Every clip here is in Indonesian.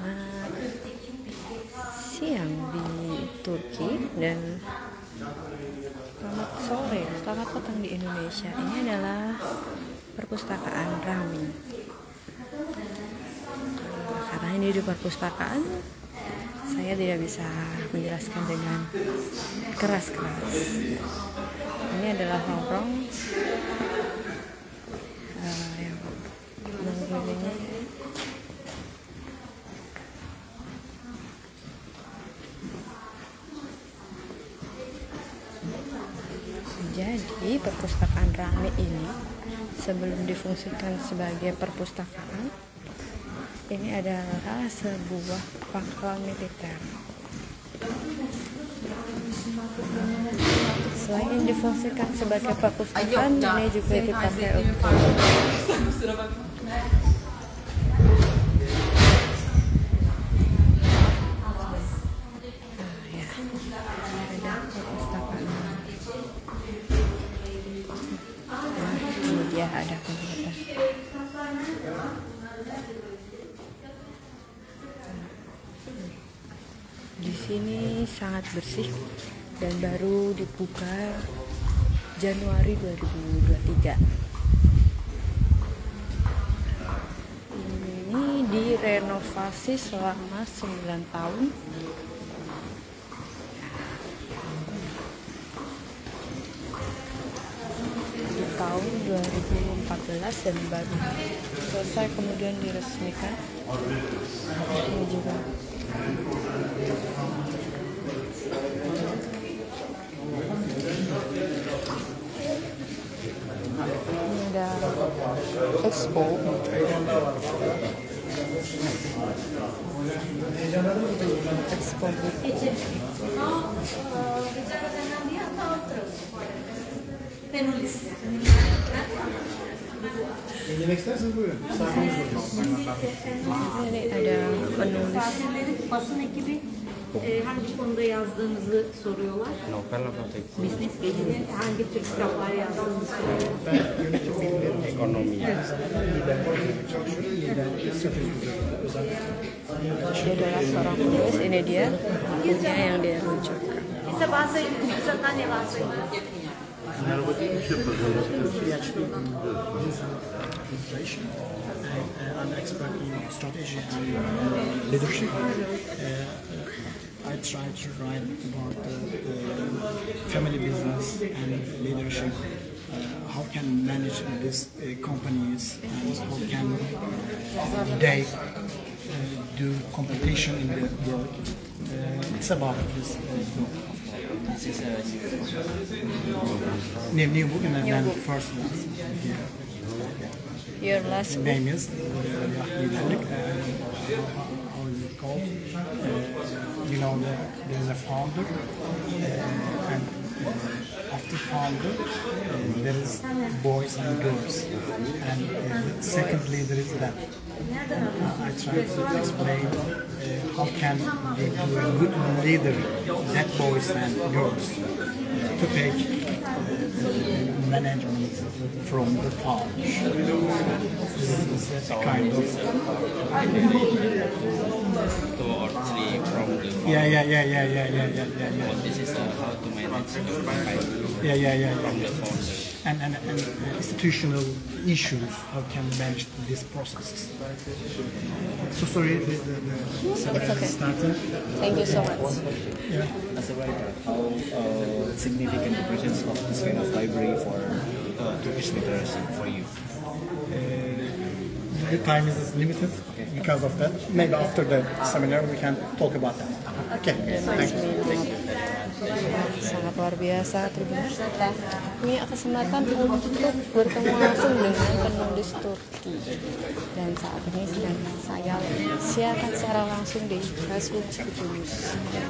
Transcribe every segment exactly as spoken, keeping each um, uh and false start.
selamat siang di Turki dan selamat sore, selamat petang di Indonesia. Ini adalah perpustakaan Rami. Karena ini di perpustakaan, saya tidak bisa menjelaskan dengan keras-keras. Ini adalah lorong uh, yang mengelilingi Jadi perpustakaan Rami ini sebelum difungsikan sebagai perpustakaan, ini adalah sebuah pangkalan militer. Selain difungsikan sebagai perpustakaan, ini juga dipakai untuk ya ada komputer. Di sini sangat bersih dan baru dibuka Januari dua ribu dua puluh tiga. Ini direnovasi selama sembilan tahun. Tahun dua ribu empat belas dan baru selesai kemudian diresmikan. Ini juga ini ada expo. Expo buku. Penulis. Ini ada penulis. Basın ekibi e, hangi konuda yazdığınızı soruyorlar. Business ilgili hangi tür kitaplar yazdığınızı soruyorlar. Yönetim bilimleri, ekonomi. Dia adalah seorang penulis. Ini dia bukunya yang dia rujuk. Bisa bahasa Inggris, bisa tanya bahasa Inggris. Administration. I'm an expert in strategy and leadership. Uh, I try to write about the, the family business and leadership. Uh, how can manage these uh, companies and how can uh, they uh, do competition in the world. Uh, it's about this uh, book. This is a new, new book and then first one. Yeah. Your last book. Name is Liderlik. Uh, how is it called? Uh, you know, the, there's a founder, uh, and uh, after founder, uh, there is boys and girls, and uh, secondly there is that. Uh, I try to explain uh, how can we do a good leader, that boys and girls, to take uh, management from the founders. This is a kind of two or three from the yeah yeah yeah yeah yeah yeah yeah yeah yeah. This is uh, how to manage the company yeah yeah yeah from yeah. the founder. And, and, and institutional issues, how can we manage these processes. So sorry, the, the, the seminar okay. started. Thank you so much. Yeah. As a writer, how uh, significant the presence of this kind of library for uh, Turkish literacy for you? Uh, the time is limited because of that. Maybe after the seminar we can talk about that. Okay, thank you. Thank you. Sangat luar biasa Tribuners. Kita punya kesempatan untuk bertemu langsung dengan penulis Turki, dan saat ini sedang saya siarkan secara langsung di Facebook Tribuners.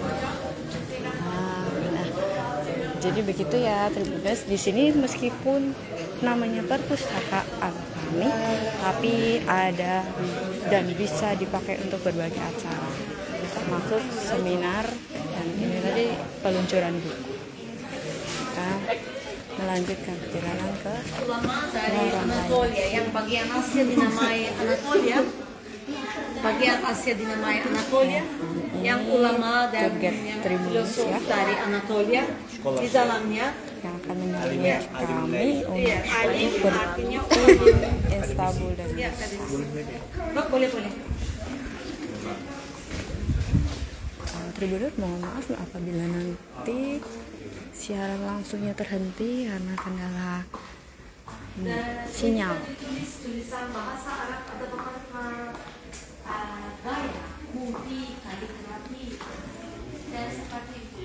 Nah, nah, jadi begitu ya Tribuners. Di sini meskipun namanya perpustakaan Rami, tapi ada dan bisa dipakai untuk berbagai acara, termasuk seminar. Dan ini tadi peluncuran buku. Kita melanjutkan perjalanan ke Ulama dari Anatolia yang bagian Asia dinamai Anatolia. bagian Asya dinamai Anatolia, yang ulama dan Turget yang Tribunus filosof ya, dari Anatolia. Di dalamnya yang akan menyambut kami iya, alim untuk artinya berkunjung Istanbul dan ya, tadi. Bak, boleh boleh. Uh, Tribunus, mohon maaf apabila nanti siaran langsungnya terhenti karena kendala hmm, sinyal. Tulisan bahasa Arab ada beberapa uh, gaya, multi, kaligrafi, dan seperti itu.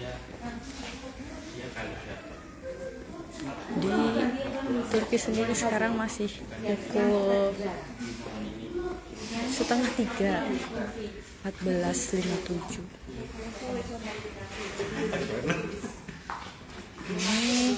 Di Turki sendiri sekarang masih pukul setengah tiga, empat belas lima puluh tujuh. Ini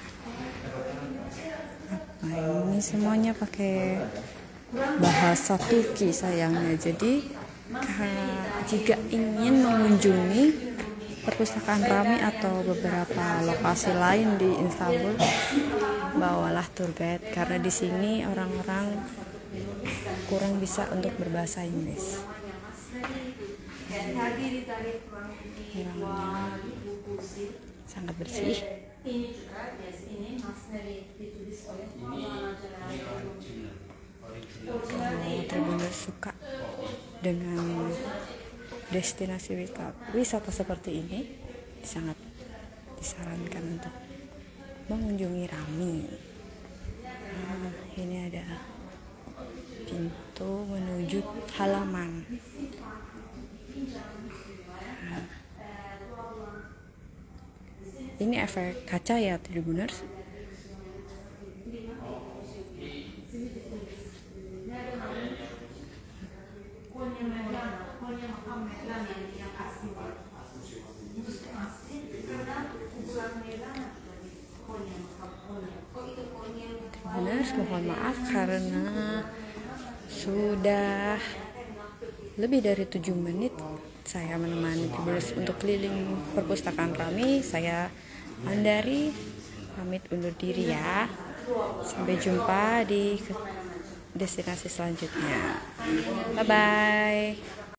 apa ini semuanya pakai bahasa Turki sayangnya. Jadi uh, jika ingin mengunjungi perpustakaan Rami atau beberapa lokasi lain di Istanbul, bawalah tour guide karena di sini orang-orang kurang bisa untuk berbahasa Inggris. Orangnya sangat bersih. Kalau Tribunus suka dengan destinasi wisata seperti ini, sangat disarankan untuk mengunjungi Rami. Nah, ini ada pintu menuju halaman. Nah, ini efek kaca ya Tribuners. Tribuners, mohon maaf karena sudah lebih dari tujuh menit saya menemani Tribuners untuk keliling perpustakaan Rami. Saya Andari pamit undur diri ya. Sampai jumpa di destinasi selanjutnya. Bye bye.